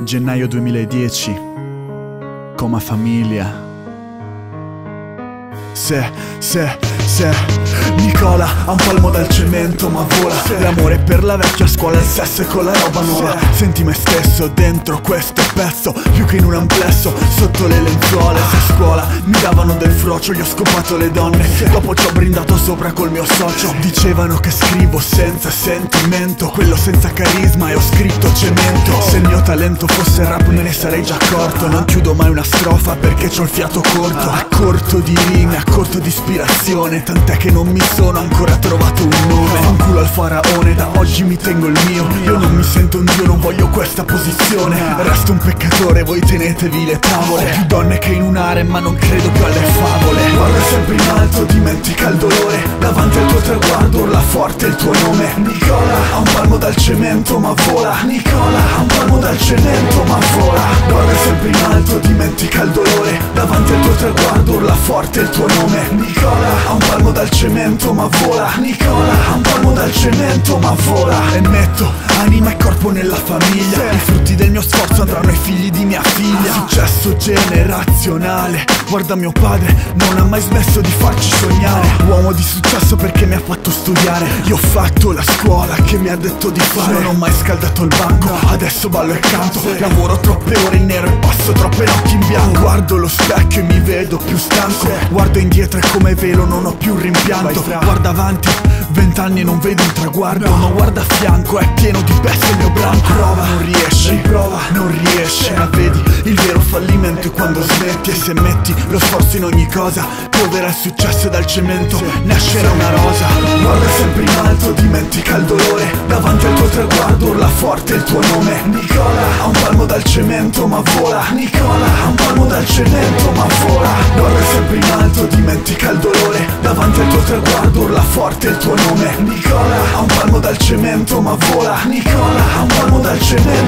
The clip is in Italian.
Gennaio 2010, Coma Famiglia. Se Nicola ha un palmo dal cemento ma vola. L'amore per la vecchia scuola, il sesso con la roba nuova. Senti me stesso dentro questo pezzo, più che in un amplesso, sotto le lenzuola. Se a scuola mi davano del frocio, gli ho scopato le donne, dopo ci ho brindato sopra col mio socio. Dicevano che scrivo senza sentimento, quello senza carisma, e ho scritto cemento. Se il mio talento fosse rap me ne sarei già accorto. Non chiudo mai una strofa perché c'ho il fiato corto. A corto di rime, a corto di ispirazione, tant'è che non mi sono ancora trovato un nome. Un culo al faraone, da oggi mi tengo il mio. Io non mi sento un dio, non voglio questa posizione. Resto un peccatore, voi tenetevi le tavole. Ho più donne che in un harem, ma non credo più alle favole. Guarda sempre in alto, dimentica il dolore. Davanti al tuo traguardo urla forte il tuo nome. Nicola ha un palmo dal cemento ma vola. Nicola ha un palmo dal cemento ma vola. Guarda sempre in alto, dimentica il dolore. Davanti al tuo traguardo urla forte il tuo nome. Nicola ha un palmo dal cemento ma vola. Nicola ha un palmo dal cemento ma vola. E metto anima e corpo nella famiglia. I frutti del mio sforzo andranno ai figli di mia figlia. Successo generazionale. Guarda mio padre, non ha mai smesso di farci sognare. Uomo di successo perché mi ha fatto studiare. Io ho fatto la scuola che mi ha detto di fare. Non ho mai scaldato il banco, adesso ballo e canto. Lavoro troppe ore in nero e passo troppe notti in bianco. Guardo lo specchio e mi vedo più stanco. Guardo indietro e come velo non ho più rimpianto. Guarda avanti, 20 anni e non vedo un traguardo. Ma guarda a fianco, è pieno di bestie il mio branco. Prova, non riesci, prova, non riesci. Ma vedi, il vero fallimento è quando smetti. E se metti lo sforzo in ogni cosa, polvere il successo dal cemento, nascerà una rosa. Guarda sempre in alto, dimentica il dolore. Davanti al tuo traguardo urla forte il tuo nome. Nicola ha un palmo dal cemento ma vola. Nicola ha un palmo dal cemento ma vola. Guarda sempre in alto, dimentica il dolore. Davanti al tuo traguardo urla forte il tuo nome. Nicola ha un palmo dal cemento ma vola. Nicola ha un palmo dal cemento